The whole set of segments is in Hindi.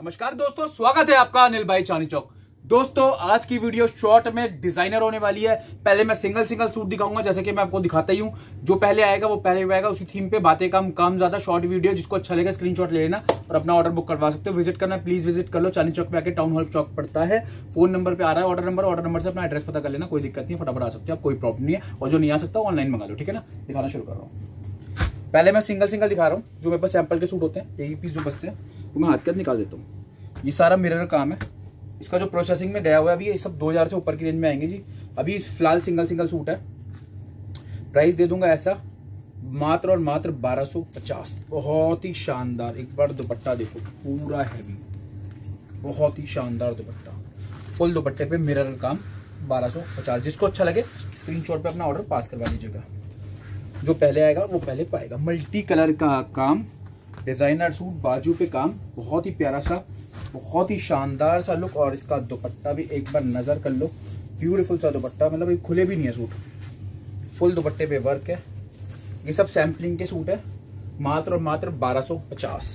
नमस्कार दोस्तों, स्वागत है आपका अनिल भाई चांदनी चौक। दोस्तों आज की वीडियो शॉर्ट में डिजाइनर होने वाली है। पहले मैं सिंगल सूट दिखाऊंगा, जैसे कि मैं आपको दिखाता ही हूँ। जो पहले आएगा वो पहले आएगा, उसी थीम पे बातें कम काम ज्यादा। शॉर्ट वीडियो, जिसको अच्छा लगेगा स्क्रीनशॉट ले लेना और अपना ऑर्डर बुक करवा सकते हो। विजिट करना, प्लीज विजिट कर लो। चांदनी चौक पे आके टाउन हॉल चौक पड़ता है। फोन नंबर पे आ रहा है ऑर्डर नंबर से अपना एड्रेस पता कर लेना, कोई दिक्कत नहीं है, फटाफट आ सकते हो आप, कोई प्रॉब्लम नहीं है। और जो नहीं आ सकता ऑनलाइन मंगा लो, ठीक है ना। दिखाना शुरू कर रहा हूँ। पहले मैं सिंगल दिखा रहा हूँ। जो मेरे पास सैंपल के सूट होते हैं, यही पीस जो बचते हैं वो मैं हाथ के निकाल देता हूँ। ये सारा मिरर काम है। इसका जो प्रोसेसिंग में गया हुआ है अभी, ये सब 2000 से ऊपर की रेंज में आएंगे जी। अभी फिलहाल सिंगल सूट है। प्राइस दे दूंगा ऐसा, मात्र और मात्र 1250। बहुत ही शानदार। एक बार दुपट्टा देखो, पूरा हैवी, बहुत ही शानदार दुपट्टा। फुल दुपट्टे पे मिरर काम, 1250। जिसको अच्छा लगे स्क्रीनशॉट पे अपना ऑर्डर पास करवा लीजिएगा। जो पहले आएगा वो पहले पाएगा। मल्टी कलर का काम, डिजाइनर सूट, बाजू पे काम, बहुत ही प्यारा सा, बहुत ही शानदार सा लुक। और इसका दुपट्टा भी एक बार नजर कर लो। ब्यूटीफुल सा दुपट्टा, मतलब ये खुले भी नहीं है सूट। फुल दुपट्टे पे वर्क है। ये सब सैम्पलिंग के सूट है। मात्र और मात्र 1250।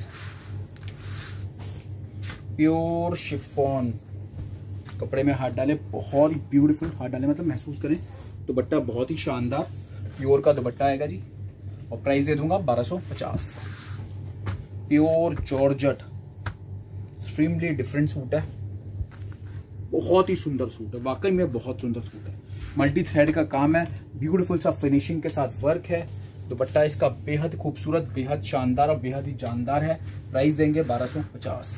प्योर शिफॉन कपड़े में हाथ डाले, बहुत ही ब्यूटीफुल। हाथ डाले मतलब महसूस करें। दुपट्टा बहुत ही शानदार, प्योर का दुपट्टा आएगा जी। और प्राइस दे दूंगा 1250। Pure georgette, extremely different suit है। बहुत ही सुंदर सूट है, वाकई में बहुत सुंदर सूट है। मल्टी थ्रेड का काम है, ब्यूटीफुल सा फिनिशिंग के साथ वर्क है। दुपट्टा इसका बेहद खूबसूरत, बेहद शानदार और बेहद ही जानदार है। प्राइस देंगे 1250।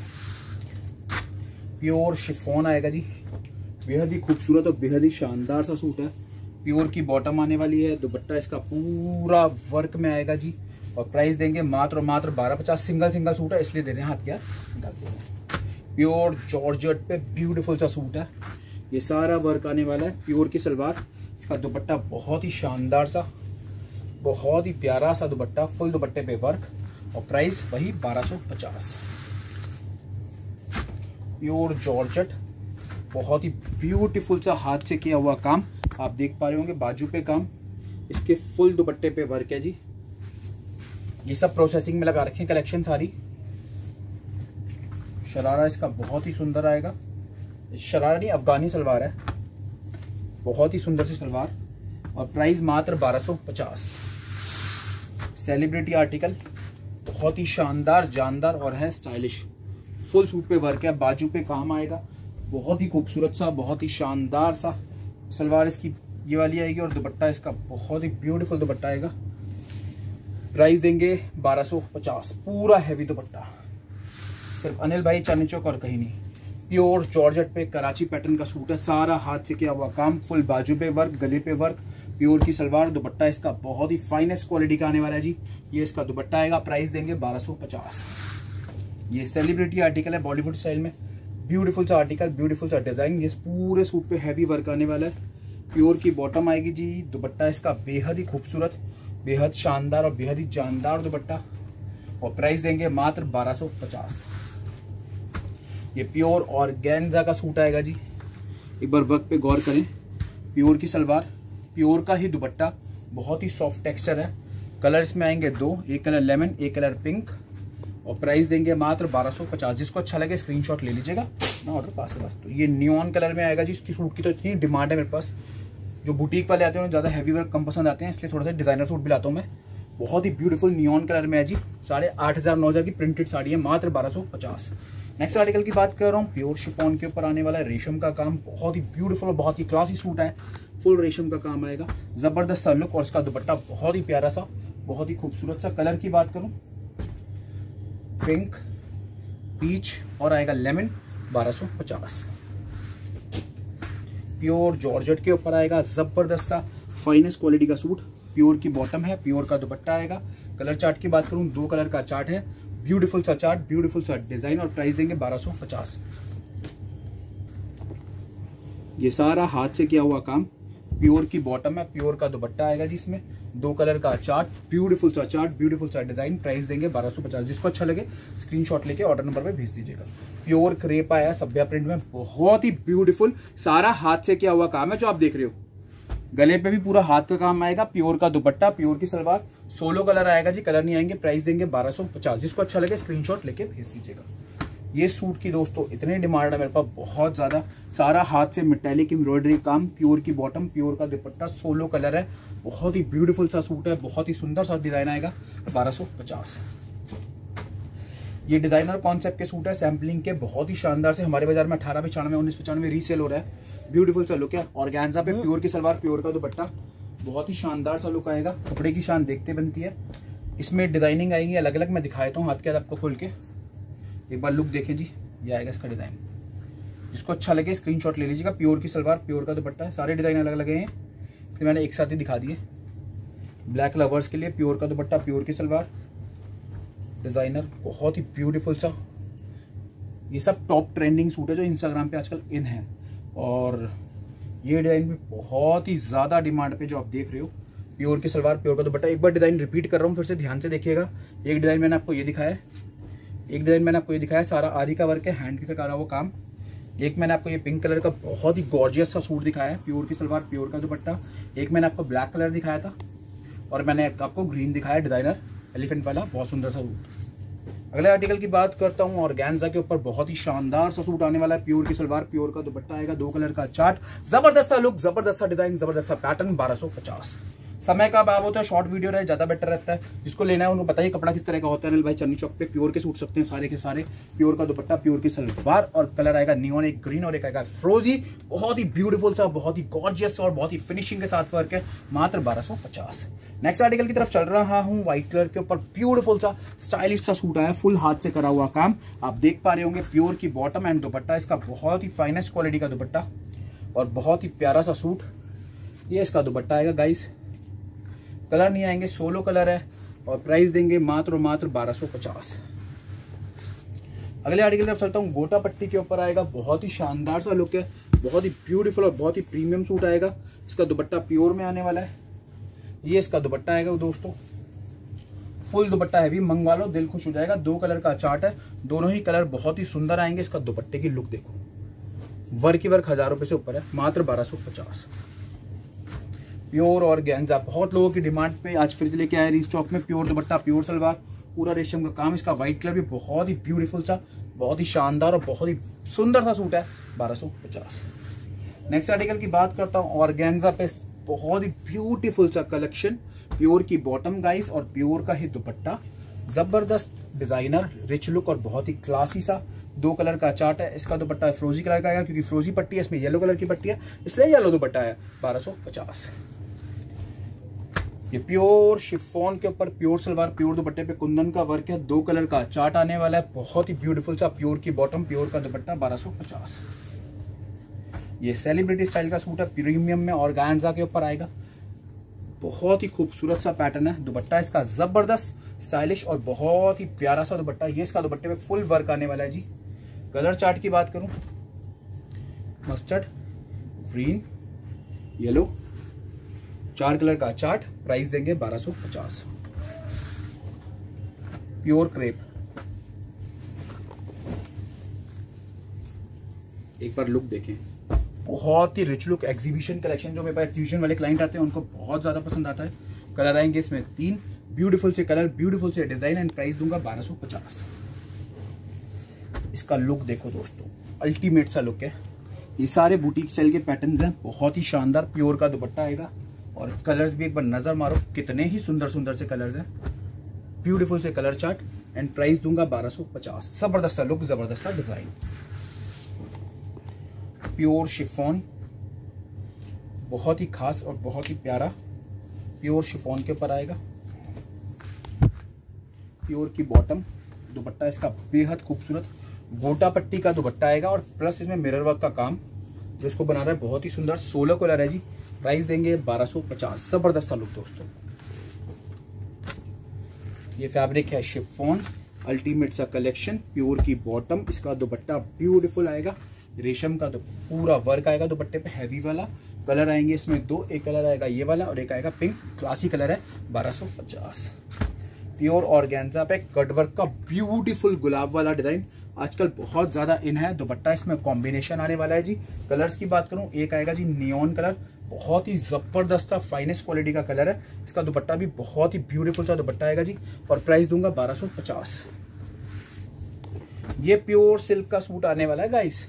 प्योर शिफॉन आएगा जी। बेहद ही खूबसूरत और बेहद ही शानदार सा सूट है। प्योर की बॉटम आने वाली है। दुपट्टा इसका पूरा वर्क में आएगा जी। और प्राइस देंगे मात्र और मात्र 1250। सिंगल सूट है इसलिए दे रहे हैं, हाथ क्या निकालते हैं। प्योर जॉर्जेट पे ब्यूटीफुल सा सूट है। ये सारा वर्क आने वाला है। प्योर की सलवार, इसका दुपट्टा बहुत ही शानदार सा, बहुत ही प्यारा सा दुपट्टा। फुल दुपट्टे पे वर्क। और प्राइस वही 1250। प्योर जॉर्जेट, बहुत ही ब्यूटीफुल सा हाथ से किया हुआ काम। आप देख पा रहे होंगे बाजू पे काम, इसके फुल दुपट्टे पे वर्क है जी। ये सब प्रोसेसिंग में लगा रखे कलेक्शन सारी। शरारा इसका बहुत ही सुंदर आएगा। शरारा नहीं, अफगानी सलवार है। बहुत ही सुंदर सी सलवार। और प्राइस मात्र 1250। सेलिब्रिटी आर्टिकल, बहुत ही शानदार, जानदार और है स्टाइलिश। फुल सूट पे वर्क है, बाजू पे काम आएगा। बहुत ही खूबसूरत सा, बहुत ही शानदार सा सलवार इसकी ये वाली आएगी। और दुपट्टा इसका बहुत ही ब्यूटीफुल दुपट्टा आएगा। प्राइस देंगे 1250। पूरा हैवी दुपट्टा, सिर्फ अनिल भाई चांदनी चौक और कहीं नहीं। प्योर जॉर्जेट पे कराची पैटर्न का सूट है। सारा हाथ से किया हुआ काम, फुल बाजू पे वर्क, गले पे वर्क। प्योर की सलवार, दुपट्टा इसका बहुत ही फाइनेस्ट क्वालिटी का आने वाला है जी। ये इसका दुपट्टा आएगा। प्राइस देंगे 1250। ये सेलिब्रिटी आर्टिकल है, बॉलीवुड स्टाइल में। ब्यूटीफुल सा आर्टिकल, ब्यूटीफुल सा डिजाइन। ये पूरे सूट पे हैवी वर्क आने वाला है। प्योर की बॉटम आएगी जी। दुपट्टा इसका बेहद ही खूबसूरत, बेहद शानदार और बेहद ही जानदार दुपट्टा। और प्राइस देंगे मात्र 1250। ये प्योर ऑर्गेन्जा का सूट आएगा जी। एक बार वर्क पे गौर करें। प्योर की सलवार, प्योर का ही दुपट्टा, बहुत ही सॉफ्ट टेक्सचर है। कलर इसमें आएंगे दो, एक कलर लेमन, एक कलर पिंक। और प्राइस देंगे मात्र 1250। जिसको अच्छा लगे स्क्रीनशॉट ले लीजिएगा, मैं ऑर्डर पास करवा सकता हूँ। ये नियॉन कलर में आएगा जी। इसकी सूट की तो इतनी डिमांड है मेरे पास। जो बुटीक वाले आते हैं उन्हें ज़्यादा हैवी वर्क कम पसंद आते हैं, इसलिए थोड़ा सा डिजाइनर सूट भी लाता हूँ मैं। बहुत ही ब्यूटीफुल नियॉन कलर में है जी। 8500 9000 की प्रिंटेड साड़ी है, मात्र 1250। नेक्स्ट आर्टिकल की बात कर रहा हूँ। प्योर शिफॉन के ऊपर आने वाला है। रेशम का काम, बहुत ही ब्यूटीफुल और बहुत ही क्लासी सूट है। फुल रेशम का काम आएगा। जबरदस्त सा लुक। और इसका दुपट्टा बहुत ही प्यारा सा, बहुत ही खूबसूरत सा। कलर की बात करूँ, पिंक, पीच और आएगा लेमन, 1250। प्योर जॉर्जेट के ऊपर आएगा। जबरदस्त सा फाइनेस्ट क्वालिटी का सूट। प्योर की बॉटम है, प्योर का दुपट्टा आएगा। कलर चार्ट की बात करूं, 2 कलर का चार्ट है। ब्यूटीफुल सा चार्ट, ब्यूटीफुल सा डिजाइन। और प्राइस देंगे 1250। ये सारा हाथ से किया हुआ काम। प्योर की बॉटम है, प्योर का दुपट्टा आएगा जी। इसमें 2 कलर का चार्ट, ब्यूटीफुल सा चार्ट, ब्यूटीफुल सा डिजाइन। प्राइस देंगे 1250। जिसको अच्छा लगे स्क्रीनशॉट लेके ऑर्डर नंबर पे भेज दीजिएगा। प्योर क्रेप आया सभ्या प्रिंट में, बहुत ही ब्यूटीफुल। सारा हाथ से किया हुआ काम है जो आप देख रहे हो। गले पे भी पूरा हाथ का काम आएगा। प्योर का दुपट्टा, प्योर की सलवार। 16 कलर आएगा जी, कलर नहीं आएंगे। प्राइस देंगे 1250। जिसको अच्छा लगे स्क्रीनशॉट लेके भेज दीजिएगा। ये सूट की दोस्तों इतनी डिमांड है मेरे पास बहुत ज्यादा। सारा हाथ से मेटेलिक एम्ब्रॉयडरी काम, प्योर की बॉटम, प्योर का दुपट्टा, सोलो कलर है, बहुत ही ब्यूटीफुल सा सूट है, बहुत ही सुंदर सा डिजाइन आएगा। 1250। ये डिजाइनर कॉन्सेप्ट के सूट है, सैम्पलिंग के, बहुत ही शानदार से। हमारे बाजार में 1895, 1995 रीसेल हो रहा है। ब्यूटीफुल सा लुक है। ऑर्गेन्जा पे प्योर की सलवार, प्योर का दुपट्टा, बहुत ही शानदार सा लुक आएगा। कपड़े की शान देखते बनती है। इसमें डिजाइनिंग आएंगी अलग अलग, मैं दिखा देता हूँ हाथ के आपको खोल के। एक बार लुक देखें जी, ये आएगा इसका डिजाइन। जिसको अच्छा लगे स्क्रीनशॉट ले लीजिएगा। प्योर की सलवार, प्योर का दुपट्टा है, सारे डिजाइन अलग अलग हैं, इसलिए मैंने एक साथ ही दिखा दिए। ब्लैक लवर्स के लिए प्योर का दुपट्टा, प्योर की सलवार, डिजाइनर, बहुत ही ब्यूटीफुल सा। ये सब टॉप ट्रेंडिंग सूट है जो इंस्टाग्राम पे आजकल इन है, और ये डिजाइन भी बहुत ही ज्यादा डिमांड पे जो आप देख रहे हो। प्योर की सलवार, प्योर का दुपट्टा। एक बार डिजाइन रिपीट कर रहा हूँ, फिर से ध्यान से देखिएगा। एक डिजाइन मैंने आपको ये दिखाया है, एक डिजाइन मैंने आपको ये दिखाया, सारा आरी का वर्क है, हैंड की करा हुआ काम। एक मैंने आपको ये पिंक कलर का बहुत ही गॉर्जियस सा सूट दिखाया है, प्योर की सलवार, प्योर का दुपट्टा। एक मैंने आपको ब्लैक कलर दिखाया था, और मैंने आपको ग्रीन दिखाया डिजाइनर एलिफेंट वाला, बहुत सुंदर सा सूट। अगले आर्टिकल की बात करता हूँ, ऑर्गेन्जा के ऊपर बहुत ही शानदार सा सूट आने वाला है। प्योर की सलवार, प्योर का दुपट्टा आएगा, 2 कलर का चार्ट, जबरदस्त सा लुक, जबरदस्त सा डिजाइन, जबरदस्त सा पैटर्न। 1250। समय का अभाव होता है, शॉर्ट वीडियो रहे ज्यादा बेटर रहता है। जिसको लेना है उनको बताइए कपड़ा किस तरह का होता है। भाई चन्नी चौक पे प्योर के सूट सकते हैं सारे के सारे। प्योर का दुपट्टा, प्योर की सलवार, और कलर आएगा नियॉन, एक ग्रीन और एक आएगा फ्रोजी। बहुत ही ब्यूटीफुल सा, बहुत ही गॉर्जियस और बहुत ही फिनिशिंग के साथ वर्क है। मात्र 1250। नेक्स्ट आर्टिकल की तरफ चल रहा हूँ। व्हाइट कलर के ऊपर ब्यूटीफुल सा स्टाइलिश सा सूट आया, फुल हाथ से करा हुआ काम। आप देख पा रहे होंगे, प्योर की बॉटम एंड दुपट्टा, इसका बहुत ही फाइनेस्ट क्वालिटी का दुपट्टा, और बहुत ही प्यारा सा सूट। ये इसका दुपट्टा आएगा गाइस, कलर नहीं आएंगे, सोलो कलर है, और प्राइस देंगे मात्र 1250। अगले आर्टिकल की तरफ चलता हूँ। गोटा पट्टी के ऊपर आएगा, बहुत ही शानदार सा लुक है, बहुत ही ब्यूटीफुल और बहुत ही प्रीमियम सूट आएगा। इसका दुपट्टा प्योर में आने वाला है। ये इसका दुपट्टा आएगा दोस्तों, फुल दुपट्टा हैवी, मंगवा लो दिल खुश हो जाएगा। 2 कलर का चार्ट है, दोनों ही कलर बहुत ही सुंदर आएंगे। इसका दुपट्टे की लुक देखो, वर्क की वर्क 1000 रुपए से ऊपर है। मात्र 1250। प्योर ऑर्गेन्जा, बहुत लोगों की डिमांड पे आज फिर से लेके आए रीस्टॉक में। प्योर दुपट्टा, प्योर सलवार, पूरा रेशम का काम। इसका व्हाइट कलर भी बहुत ही ब्यूटीफुल सा, बहुत ही शानदार और बहुत ही सुंदर सा सूट है। 1250। नेक्स्ट आर्टिकल की बात करता हूँ। ऑर्गेन्जा पे बहुत ही ब्यूटीफुल सा कलेक्शन, प्योर की बॉटम गाइस, और प्योर का ही दुपट्टा, जबरदस्त डिजाइनर, रिच लुक और बहुत ही क्लासी सा। 2 कलर का चार्ट है। इसका दुपट्टा फ्रोजी कलर का आएगा, क्योंकि फ्रोजी पट्टी है, इसमें येलो कलर की पट्टी है, इसलिए येलो दुपट्टा है। 1250। ये प्योर शिफॉन के ऊपर प्योर सलवार, प्योर दुपट्टे पे कुंदन का वर्क है। 2 कलर का चार्ट आने वाला है, बहुत ही ब्यूटीफुल सा, प्योर की बॉटम, प्योर का दुपट्टा। 1250। ये सेलिब्रिटी स्टाइल का सूट है, प्रीमियम में, ऑर्गेन्जा के ऊपर आएगा। बहुत ही खूबसूरत सा पैटर्न है। दुपट्टा इसका जबरदस्त स्टाइलिश और बहुत ही प्यारा सा दुपट्टा। ये इसका दुपट्टे पे फुल वर्क आने वाला है जी। कलर चार्ट की बात करूं, मस्टर्ड, ग्रीन, येलो, 4 कलर का चार्ट। प्राइस देंगे 1250। प्योर क्रेप, एक बार लुक देखें, बहुत ही रिच लुक। एग्जीबिशन कलेक्शन, जो मेरे पास एग्जीबिशन वाले क्लाइंट आते हैं उनको बहुत ज्यादा पसंद आता है। कलर आएंगे इसमें 3, ब्यूटीफुल से कलर, ब्यूटीफुल से डिजाइन, एंड प्राइस दूंगा 1250। इसका लुक देखो दोस्तों, अल्टीमेट सा लुक है। ये सारे बुटीक स्टाइल के पैटर्न्स हैं, बहुत ही शानदार। प्योर का दुपट्टा आएगा, और कलर्स भी एक बार नजर मारो, कितने ही सुंदर सुंदर से कलर्स हैं। ब्यूटीफुल से कलर चार्ट, एंड प्राइस दूंगा 1250। जबरदस्त सा लुक, जबरदस्त सा डिजाइन। प्योर शिफॉन, बहुत ही खास और बहुत ही प्यारा, प्योर शिफॉन के ऊपर आएगा। प्योर की बॉटम, दुपट्टा इसका बेहद खूबसूरत गोटा पट्टी का दुपट्टा आएगा, और प्लस इसमें मिरर वर्क का काम जो इसको बना रहा है, बहुत ही सुंदर। 16 कलर है जी। प्राइस देंगे 1250। जबरदस्त सा लुक दोस्तों। ये फैब्रिक है शिफॉन, अल्टीमेट सा कलेक्शन। प्योर की बॉटम, इसका दुपट्टा ब्यूटीफुल आएगा, रेशम का पूरा वर्क आएगा दुपट्टे पे, हैवी वाला। कलर आएंगे इसमें 2, एक कलर आएगा ये वाला और एक आएगा पिंक, क्लासी कलर है। 1250। प्योर ऑर्गेन्जा पे कटवर्क का ब्यूटीफुल गुलाब वाला डिजाइन आजकल बहुत ज्यादा इन है। दुपट्टा इसमें कॉम्बिनेशन आने वाला है जी। कलर्स की बात करूं, एक आएगा जी नियॉन कलर, बहुत ही जबरदस्त सा फाइनेस्ट क्वालिटी का कलर है। इसका दुपट्टा भी बहुत ही ब्यूटीफुल सा दुपट्टा आएगा जी, और प्राइस दूंगा 1250। ये प्योर सिल्क का सूट आने वाला है गाइस।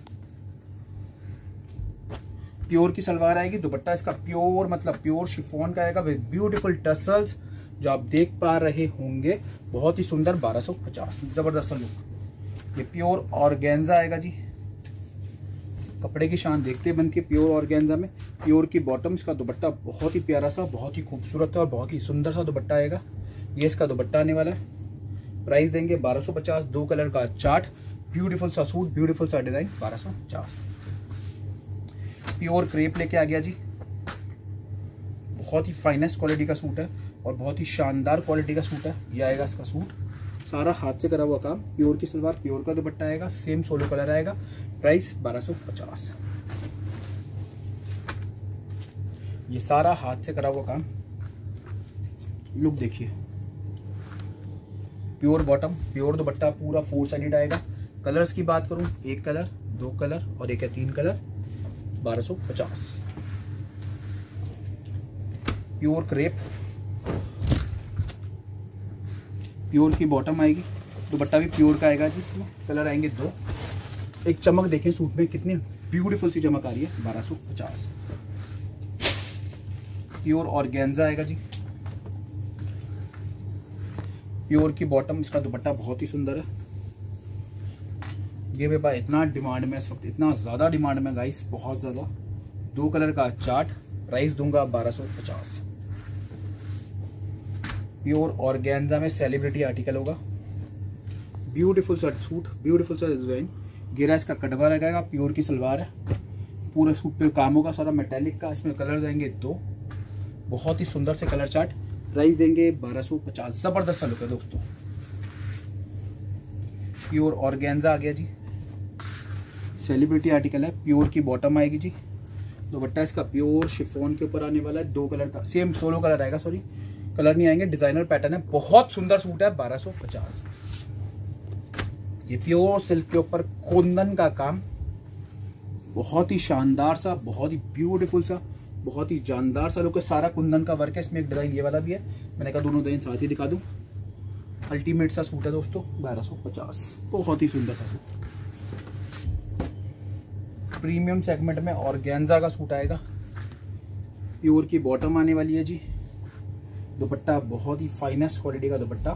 प्योर की सलवार आएगी, दुपट्टा इसका प्योर मतलब प्योर शिफॉन का आएगा विद ब्यूटीफुल टसल्स जो आप देख पा रहे होंगे। बहुत ही सुंदर 1250, जबरदस्त लुक। ये प्योर ऑर्गेन्जा आएगा जी। कपड़े की शान देखते बन के प्योर ऑर्गेन्जा में। प्योर की बॉटम, इसका दुपट्टा बहुत ही प्यारा सा, बहुत ही खूबसूरत है और बहुत ही सुंदर सा दुपट्टा आएगा। ये इसका दुपट्टा आने वाला है। प्राइस देंगे 1250। 2 कलर का चार्ट, ब्यूटीफुल सा सूट, ब्यूटीफुल सा डिजाइन, 1250। प्योर क्रेप लेके आ गया जी। बहुत ही फाइनेस्ट क्वालिटी का सूट है और बहुत ही शानदार क्वालिटी का सूट है। ये आएगा इसका सूट, सारा हाथ से करा हुआ काम। प्योर की सलवार, प्योर का दुपट्टा आएगा, सेम सोलो कलर आएगा। प्राइस 1250। ये सारा हाथ से करा हुआ काम, लुक देखिए। प्योर बॉटम, प्योर दुपट्टा, पूरा 4 साइडेड आएगा। कलर्स की बात करूं, 1 कलर, 2 कलर और एक है 3 कलर, 1250। प्योर क्रेप, प्योर की बॉटम आएगी, दुपट्टा भी प्योर का आएगा जिसमें कलर आएंगे 2। एक चमक देखें सूट में, कितनी ब्यूटीफुल सी चमक आ रही है। 1250। प्योर ऑर्गेन्जा आएगा जी। प्योर की बॉटम, इसका दुपट्टा बहुत ही सुंदर है। ये भी इतना डिमांड में इस वक्त, इतना ज्यादा डिमांड में गाइस, बहुत ज्यादा। 2 कलर का चार्ट, प्राइस दूंगा 1250। प्योर ऑर्गेन्जा में सेलिब्रिटी आर्टिकल होगा। ब्यूटीफुल सा सूट, ब्यूटीफुल सा डिजाइन। घेरा इसका कटवा लगाएगा। प्योर की सलवार है, पूरे सूट पे काम होगा सारा मेटेलिक का। इसमें कलर्स आएंगे 2, बहुत ही सुंदर से कलर चार्ट। प्राइस देंगे 1250। जबरदस्त सा लुक है दोस्तों। प्योर ऑर्गेन्जा आ गया जी, सेलिब्रिटी आर्टिकल है। प्योर की बॉटम आएगी जी। दुपट्टा इसका प्योर शिफॉन के ऊपर आने वाला है। 2 कलर का, सेम सोलो कलर आएगा, सॉरी कलर नहीं आएंगे, डिजाइनर पैटर्न है। बहुत सुंदर सूट है, 1250। ये प्योर सिल्क के ऊपर कुंदन का काम, बहुत ही शानदार सा, बहुत ही ब्यूटीफुल सा, बहुत ही जानदार सा लुक है। सारा कुंदन का वर्क है। इसमें एक डिजाइन ये वाला भी है, मैंने कहा दोनों डिजाइन साथ ही दिखा दूं। अल्टीमेट सा सूट है दोस्तों, 1250। बहुत ही सुंदर सा सूट। प्रीमियम सेगमेंट में ऑर्गेन्जा का सूट आएगा। प्योर की बॉटम आने वाली है जी। दुपट्टा बहुत ही फाइनेस्ट क्वालिटी का दुपट्टा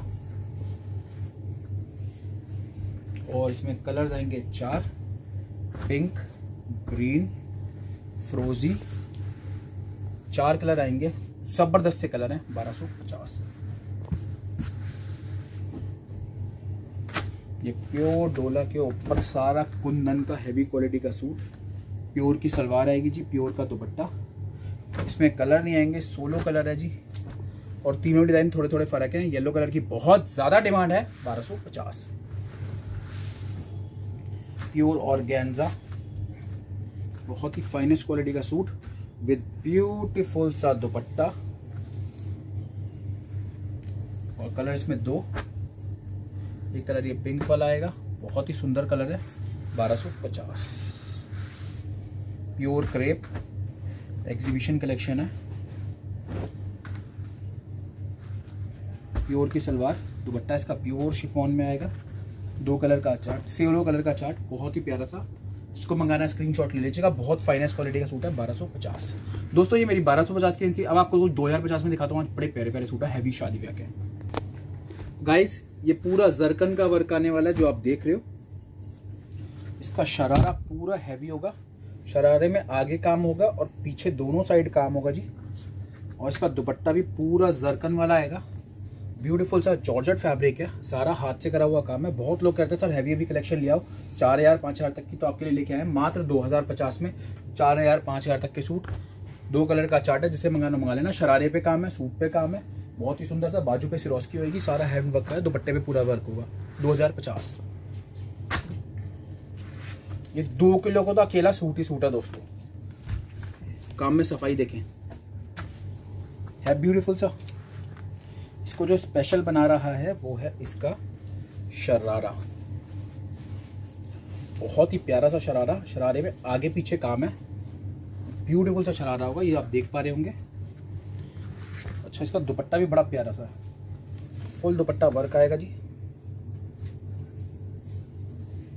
और इसमें कलर्स आएंगे 4, पिंक, ग्रीन, फ्रोजी, 4 कलर आएंगे। जबरदस्त से कलर हैं, 1250। ये प्योर डोला के ऊपर सारा कुंदन का हैवी क्वालिटी का सूट। प्योर की सलवार आएगी जी, प्योर का दुपट्टा। इसमें कलर नहीं आएंगे, सोलो कलर है जी और तीनों डिजाइन थोड़े थोड़े फर्क हैं। येलो कलर की बहुत ज्यादा डिमांड है, 1250। प्योर ऑर्गेन्जा, बहुत ही फाइनेस्ट क्वालिटी का सूट विद ब्यूटीफुल सा दुपट्टा और कलर इसमें 2। एक कलर ये पिंक वाला आएगा, बहुत ही सुंदर कलर है, 1250। प्योर क्रेप, एग्जीबिशन कलेक्शन है। प्योर की सलवार, दुपट्टा इसका प्योर शिफॉन में आएगा। 2 कलर का चार्ट, सेलो कलर का चार्ट, बहुत ही प्यारा सा। इसको मंगाना है स्क्रीनशॉट ले लीजिएगा। बहुत फाइनेस्ट क्वालिटी का सूट है, 1250। दोस्तों ये मेरी 1250 की थी। अब आपको 2050 में दिखाता हूँ। बड़े प्यारे प्यारे सूट है, हैवी शादी ब्याह के। गाइस ये पूरा जरकन का वर्क आने वाला है जो आप देख रहे हो। इसका शरारा पूरा हैवी होगा। शरारे में आगे काम होगा और पीछे दोनों साइड काम होगा जी। और इसका दुपट्टा भी पूरा जरकन वाला आएगा। ब्यूटीफुल सा जॉर्जेट फैब्रिक है, सारा हाथ से करा हुआ काम है। बहुत लोग कहते हैं सर हैवी कलेक्शन ले आओ, 4000 5000 तक की, तो आपके लिए लेके आए मात्र 2050 में 4000 5000 तक के सूट। 2 कलर का चार्ट है, जिसे मंगा लेना। शरारे पे काम है, सूट पे काम है, बहुत ही सुंदर सा। बाजू पे सिरोस्की होगी, सारा हैंड वर्क है, दुपट्टे पे पूरा वर्क होगा। 2050। ये 2 किलो को तो अकेला सूट ही सूट है दोस्तों। काम में सफाई देखें, है ब्यूटीफुल सा। इसको जो स्पेशल बना रहा है वो है इसका शरारा। बहुत ही प्यारा सा शरारा, शरारे में आगे पीछे काम है। ब्यूटीफुल सा शरारा होगा, ये आप देख पा रहे होंगे। अच्छा इसका दुपट्टा भी बड़ा प्यारा सा है, फुल दुपट्टा वर्क आएगा जी।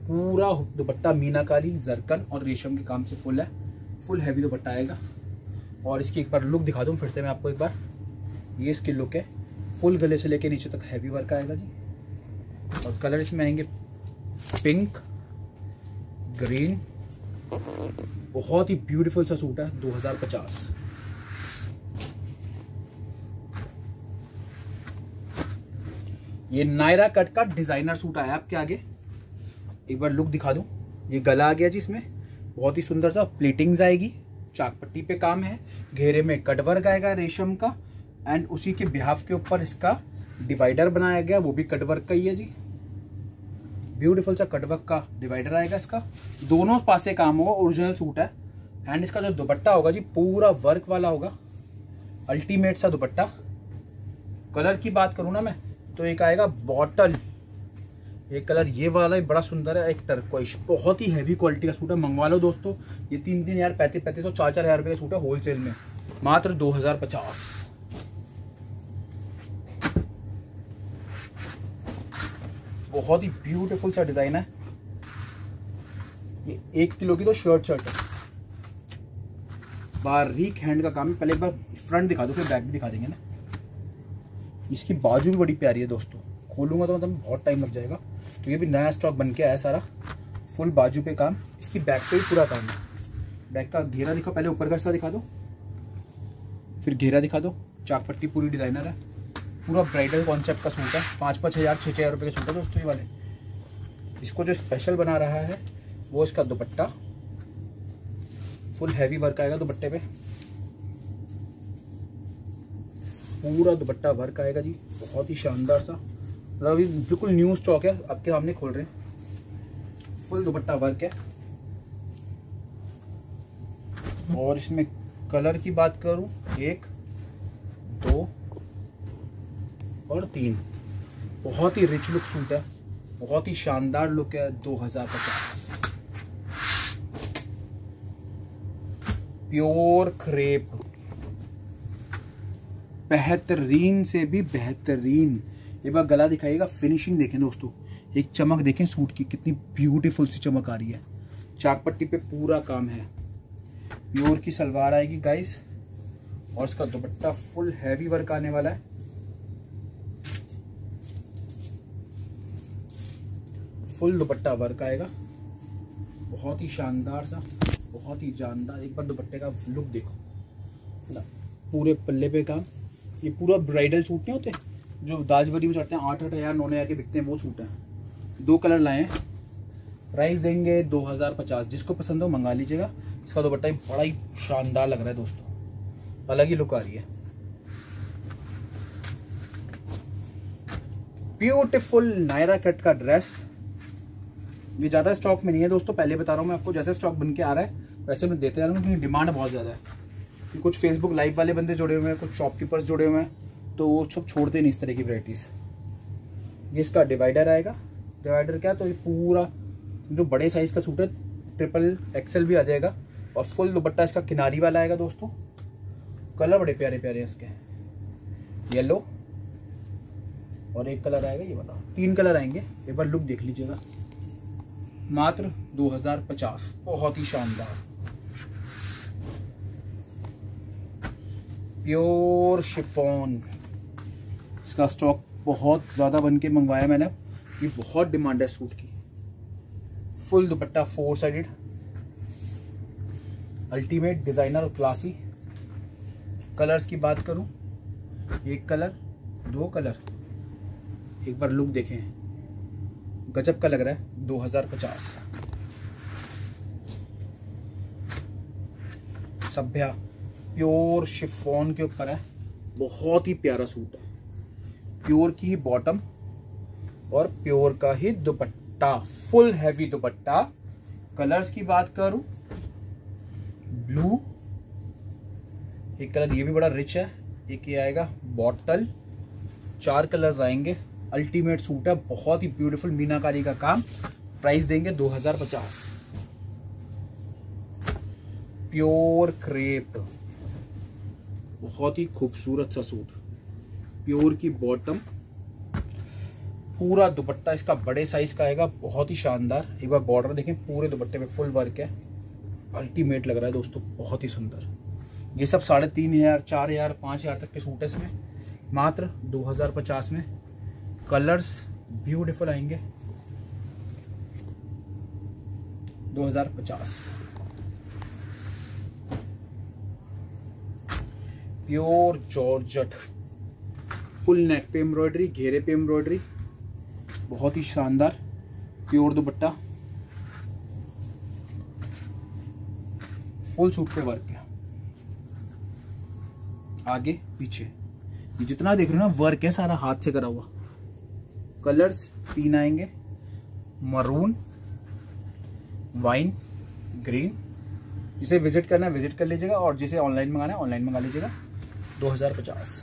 पूरा दुपट्टा मीनाकारी, जरकन और रेशम के काम से फुल है, फुल हैवी दुपट्टा आएगा। और इसकी एक बार लुक दिखा दूँ फिर से मैं आपको एक बार। ये इसकी लुक है, फुल गले से लेके नीचे तक हैवी वर्क आएगा जी। और कलर इसमें आएंगे पिंक, ग्रीन, बहुत ही ब्यूटीफुल सा सूट है 2050। ये नायरा कट का डिजाइनर सूट आया आपके आगे। एक बार लुक दिखा दूं। ये गला आ गया जी, इसमें बहुत ही सुंदर सा प्लीटिंग्स आएगी, चाक पट्टी पे काम है, घेरे में कट वर्क आएगा रेशम का, एंड उसी के बिहाफ के ऊपर इसका डिवाइडर बनाया गया, वो भी कट वर्क का ही है जी। ब्यूटीफुल सा कट वर्क का डिवाइडर आएगा इसका, दोनों पासे काम होगा, ओरिजिनल सूट है। एंड इसका जो दुपट्टा होगा जी पूरा वर्क वाला होगा, अल्टीमेट सा दुपट्टा। कलर की बात करूं ना मैं तो एक आएगा बॉटल, एक कलर ये वाला ही बड़ा सुंदर है, एक टर्कोइश। बहुत ही हैवी क्वालिटी का सूट है, मंगवा लो दोस्तों। ये 3-3 हज़ार, 3500, 4-4 हज़ार रुपये का सूट है होलसेल में, मात्र 2050। बहुत ही ब्यूटीफुल सा डिजाइन है। ये 1 किलो की तो शर्ट है, बारीक हैंड का काम है। पहले एक बार फ्रंट दिखा दो, फिर बैक भी दिखा देंगे ना। इसकी बाजू भी बड़ी प्यारी है दोस्तों, खोलूंगा तो मतलब बहुत टाइम लग जाएगा। तो ये भी नया स्टॉक बन के आया सारा, फुल बाजू पे काम। इसकी बैक पे भी पूरा काम है। बैक का घेरा दिखा, पहले ऊपर का हिस्सा दिखा दो, फिर घेरा दिखा दो। चाक पट्टी पूरी डिजाइनर है, पूरा ब्राइडल कॉन्सेप्ट का सूट है। 5-5 हज़ार, 6-6 हज़ार रुपये का सूट है दोस्तों ये वाले। इसको जो स्पेशल बना रहा है वो इसका दुपट्टा, फुल हैवी वर्क आएगा दुपट्टे पे, पूरा दुपट्टा वर्क आएगा जी, बहुत ही शानदार सा। मतलब अभी बिल्कुल न्यू स्टॉक है, आपके सामने खोल रहे हैं। फुल दुपट्टा वर्क है। और इसमें कलर की बात करूं, 1, 2 और 3, बहुत ही रिच लुक सूट है, बहुत ही शानदार लुक है। 2050 प्योर क्रेप, बेहतरीन से भी बेहतरीन। एक बार गला दिखाइएगा, फिनिशिंग देखें दोस्तों, एक चमक देखें सूट की, कितनी ब्यूटीफुल सी चमक आ रही है। चाक पट्टी पे पूरा काम है। प्योर की सलवार आएगी गाइस, और इसका दुपट्टा फुल हैवी वर्क आने वाला है। फुल दुपट्टा वर्क आएगा, बहुत ही शानदार सा, बहुत ही जानदार। एक बार दुपट्टे का लुक देखो, पूरे पल्ले पे काम। ये पूरा ब्राइडल सूट नहीं होते जो दाजबरी में चढ़ते हैं, 8-8 हज़ार, 9 हज़ार के बिकते हैं, वो सूट है। 2 कलर लाए हैं, प्राइस देंगे 2050। जिसको पसंद हो मंगा लीजिएगा। इसका दुपट्टा बड़ा ही शानदार लग रहा है दोस्तों, अलग ही लुक आ रही है। ब्यूटीफुल नायरा कट का ड्रेस, ये ज्यादा स्टॉक में नहीं है दोस्तों, पहले बता रहा हूँ मैं आपको। जैसे स्टॉक बन के आ रहा है वैसे मैं देते जा रहा हूँ, क्योंकि डिमांड बहुत ज्यादा है। कुछ फेसबुक लाइव वाले बंदे जुड़े हुए हैं, कुछ शॉपकीपर्स जुड़े हुए हैं, तो वो सब छोड़ते नहीं इस तरह की वैरायटीज। ये इसका डिवाइडर आएगा। डिवाइडर क्या, तो ये पूरा जो बड़े साइज का सूट है, ट्रिपल एक्सेल भी आ जाएगा। और फुल दुपट्टा इसका किनारी वाला आएगा दोस्तों। कलर बड़े प्यारे प्यारे हैं इसके, येलो, और एक कलर आएगा ये वाला। 3 कलर आएंगे, एक बार लुक देख लीजिएगा। मात्र 2050, बहुत ही शानदार प्योर शिफॉन। इसका स्टॉक बहुत ज़्यादा बन के मंगवाया मैंने, ये बहुत डिमांड है सूट की। Full dupatta 4 sided, ultimate designer और क्लासी। कलर्स की बात करूं, 1 कलर, 2 कलर। एक बार लुक देखें, गजब का लग रहा है। 2050 सभ्या प्योर शिफॉन के ऊपर है, बहुत ही प्यारा सूट है। प्योर की ही बॉटम और प्योर का ही dupatta, full heavy dupatta. Colours की बात करूं, ब्लू, एक कलर ये भी बड़ा रिच है, एक ये आएगा बॉटल। 4 कलर्स आएंगे। अल्टीमेट सूट है, बहुत ही ब्यूटीफुल मीनाकारी का काम। प्राइस देंगे 2050। प्योर क्रेप, बहुत ही खूबसूरत सा सूट। प्योर की बॉटम, पूरा दुपट्टा इसका बड़े साइज का आएगा, बहुत ही शानदार। एक बार बॉर्डर देखें, पूरे दुपट्टे पे फुल वर्क है, अल्टीमेट लग रहा है दोस्तों, बहुत ही सुंदर। ये सब 3500, 4000, 5000 तक के सूट है इसमें, मात्र 2050 में। कलर्स ब्यूटीफुल आएंगे, 2050। प्योर जॉर्जेट, फुल नेक पे एम्ब्रॉयडरी, घेरे पे एम्ब्रॉयडरी, बहुत ही शानदार। प्योर दुपट्टा, फुल सूट पे वर्क है, आगे पीछे ये जितना देख रहे हो ना वर्क है, सारा हाथ से करा हुआ। कलर्स 3 आएंगे, मरून, वाइन, ग्रीन। जिसे विजिट करना है विजिट कर लीजिएगा, और जिसे ऑनलाइन मंगाना है ऑनलाइन मंगा लीजिएगा। 2050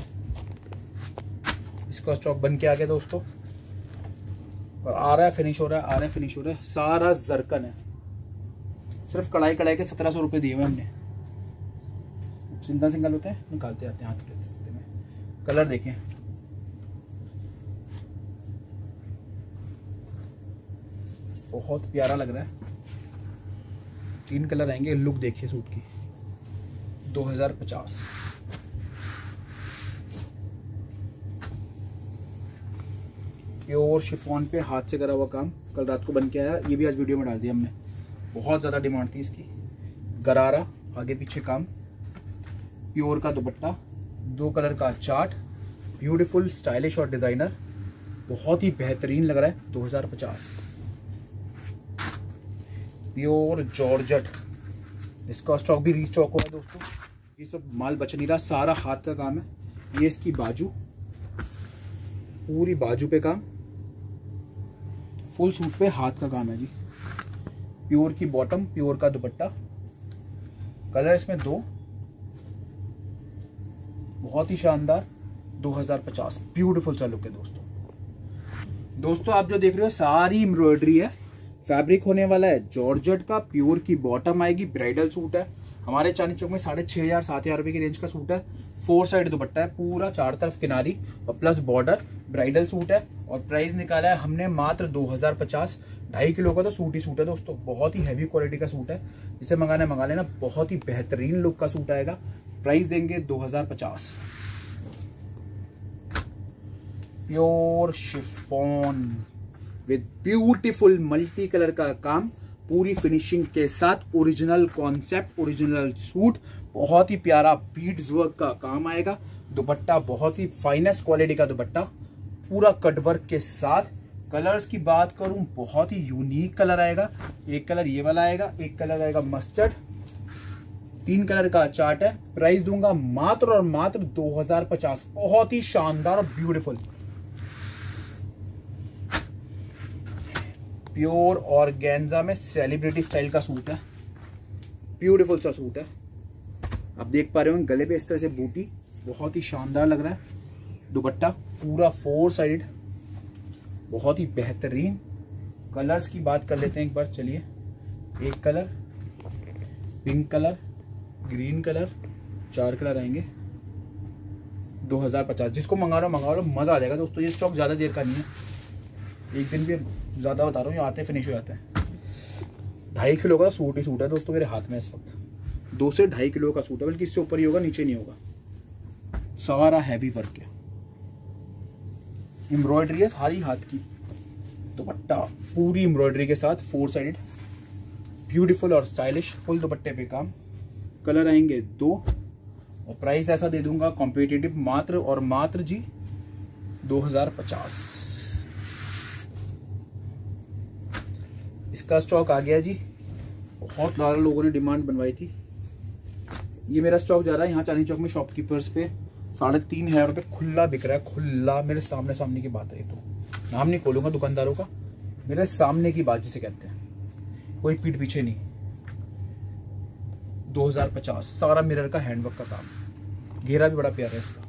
इसका स्टॉक बन के आ गया दोस्तों, और आ रहा है, फिनिश हो रहा है, आ रहा है, फिनिश हो रहा है। सारा जरकन है, सिर्फ कढ़ाई के 1700 रुपये दिए हुए हमने। सिंगल सिंगल होते हैं, निकालते आते हैं हाथ के सस्ते में। कलर देखें, बहुत प्यारा लग रहा है। 3 कलर आएंगे, लुक देखिए सूट की। 2050 प्योर शिफॉन पे हाथ से करा हुआ काम, कल रात को बन के आया, ये भी आज वीडियो में डाल दिया हमने। बहुत ज़्यादा डिमांड थी इसकी। गरारा, आगे पीछे काम, प्योर का दुपट्टा, 2 कलर का चार्ट, ब्यूटीफुल, स्टाइलिश और डिजाइनर, बहुत ही बेहतरीन लग रहा है। 2050 प्योर जॉर्जेट, इसका स्टॉक भी रीस्टॉक हुआ है दोस्तों। ये सब माल बच नहीं रहा, सारा हाथ का काम है। ये इसकी बाजू, पूरी बाजू पे काम, फुल सूट पे हाथ का काम है जी। प्योर की बॉटम, प्योर का दुपट्टा, कलर इसमें 2, बहुत ही शानदार। 2050 ब्यूटीफुल सा लुक है दोस्तों। आप जो देख रहे हो सारी एम्ब्रॉयडरी है, फैब्रिक होने वाला है जॉर्जेट का, प्योर की बॉटम आएगी, ब्राइडल सूट है। हमारे चांदनी चौक में 6500, 7000 रुपए की रेंज का सूट है। 4 साइड दुपट्टा है, पूरा 4 तरफ किनारी और प्लस बॉर्डर, ब्राइडल सूट है। और प्राइस निकाला है हमने मात्र 2050। 2.5 किलो का तो सूट ही सूट है दोस्तों, बहुत ही हैवी क्वालिटी का सूट है। जिसे मंगाना मंगा लेना, बहुत ही बेहतरीन लुक का सूट आएगा। प्राइस देंगे 2050। Pure chiffon with beautiful multi colour का काम, पूरी फिनिशिंग के साथ, ओरिजिनल कॉन्सेप्ट, ओरिजिनल सूट, बहुत ही प्यारा बीड्स वर्क का काम आएगा। दुपट्टा बहुत ही फाइनेस्ट क्वालिटी का दुपट्टा, पूरा कटवर्क के साथ। कलर्स की बात करूं, बहुत ही यूनिक कलर आएगा। एक कलर ये वाला आएगा, एक कलर आएगा मस्टर्ड, 3 कलर का चार्ट है। प्राइस दूंगा मात्र और मात्र 2050। बहुत ही शानदार और ब्यूटीफुल प्योर ऑर्गेन्जा में सेलिब्रिटी स्टाइल का सूट है, ब्यूटीफुल सा सूट है। आप देख पा रहे हो गले पे इस तरह से बूटी, बहुत ही शानदार लग रहा है। दुपट्टा पूरा 4 साइड, बहुत ही बेहतरीन। कलर्स की बात कर लेते हैं एक बार, चलिए। एक colour, pink colour, green colour, 4 colour आएंगे। 2050 जिसको मंगा लो, मजा आ जाएगा दोस्तों। ये स्टॉक ज्यादा देर का नहीं है, एक दिन भी ज्यादा बता रहा हूँ, ये आते फिनिश हो जाते हैं। 2.5 किलो का सूट ही सूट है दोस्तों मेरे हाथ में इस वक्त। 2 से 2.5 किलो का सूट है, बल्कि इससे ऊपर ही होगा, नीचे नहीं होगा। सारा हैवी वर्क है, एम्ब्रॉयडरी है सारी हाथ की। दुपट्टा पूरी एम्ब्रॉयडरी के साथ, 4 साइडेड, ब्यूटीफुल और स्टाइलिश, फुल दुपट्टे पे काम। कलर आएंगे 2 और प्राइस ऐसा दे दूंगा कॉम्पिटिटिव, मात्र और मात्र जी 2050। इसका स्टॉक आ गया जी, बहुत सारे लोगों ने डिमांड बनवाई थी। ये मेरा स्टॉक जा रहा है यहाँ चांदनी चौक में शॉपकीपर्स पे 3500 रुपये खुला बिक रहा है। खुला, मेरे सामने की बात है। ये तो नाम नहीं खोलूंगा दुकानदारों का, मेरे सामने की बात जिसे कहते हैं, कोई पीठ पीछे नहीं। 2050 सारा मिरर का हैंडवर्क का काम, घेरा भी बड़ा प्यारा है इसका।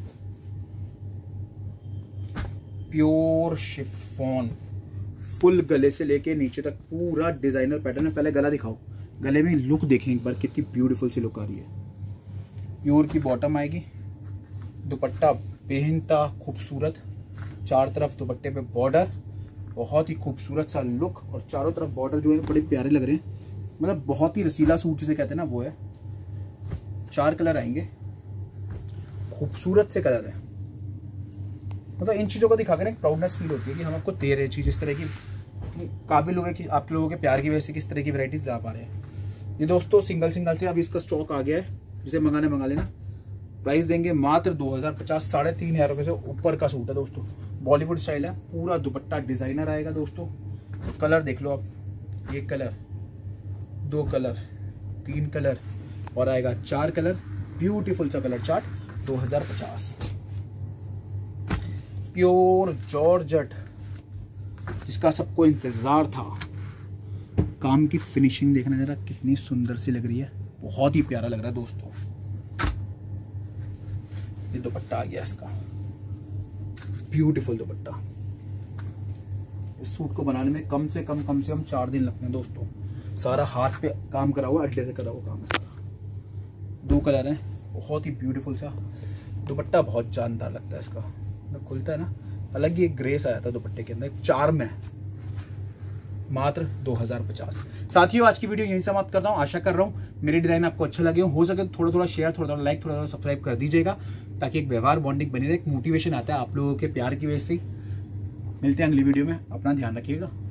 प्योर शिफॉन, फुल गले से लेके नीचे तक पूरा डिजाइनर पैटर्न है। पहले गला दिखाओ, गले में लुक देखें एक बार, कितनी ब्यूटीफुल सी लुक आ रही है। प्योर की बॉटम आएगी, दुपट्टा बेहनता खूबसूरत, चार तरफ दुपट्टे पे बॉर्डर, बहुत ही खूबसूरत सा लुक, और चारों तरफ बॉर्डर जो है बड़े प्यारे लग रहे हैं, मतलब बहुत ही रसीला सूट जिसे कहते हैं ना वो है। 4 कलर आएंगे, खूबसूरत से कलर है, मतलब इन चीज़ों को दिखा कर एक प्राउडनेस फील होती है कि हम आपको दे रहे चीज़ इस तरह की, काबिल हुए कि आप लोगों के प्यार की वजह से किस तरह की वैरायटीज ला पा रहे हैं। ये दोस्तों सिंगल थे, अभी इसका स्टॉक आ गया है, जिसे मंगा लेना। प्राइस देंगे मात्र 2050, 3,500 रुपये से ऊपर का सूट है दोस्तों। बॉलीवुड स्टाइल है, पूरा दुपट्टा डिजाइनर आएगा दोस्तों। कलर देख लो आप, 1 कलर, 2 कलर, 3 कलर और आएगा 4 कलर। ब्यूटीफुल सा कलर चार्ट, 2050। प्योर जॉर्जेट जिसका सबको इंतजार था। काम की फिनिशिंग देखना जरा कितनी सुंदर सी लग रही है, बहुत ही प्यारा लग रहा है दोस्तों। ये दुपट्टा आ गया इसका, ब्यूटीफुल दुपट्टा। इस सूट को बनाने में कम से कम 4 दिन लगते हैं दोस्तों। सारा हाथ पे काम करा हुआ, अड्डे से करा हुआ काम है सारा। 2 कलर हैं, बहुत ही ब्यूटीफुल सा दुपट्टा, बहुत जानदार लगता है इसका, जब खुलता है ना अलग ही एक ग्रेस आया था दुपट्टे के अंदर, एक चार्म है। मात्र 2050। साथियों आज की वीडियो यहीं समाप्त करता हूँ। आशा कर रहा हूँ मेरे डिजाइन आपको अच्छे लगे हो सके तो थोड़ा शेयर, थोड़ा लाइक, थोड़ा सब्सक्राइब कर दीजिएगा, ताकि एक व्यवहार बॉन्डिंग बनी रहे, एक मोटिवेशन आता है आप लोगों के प्यार की वजह से। मिलते हैं अगली वीडियो में, अपना ध्यान रखिएगा।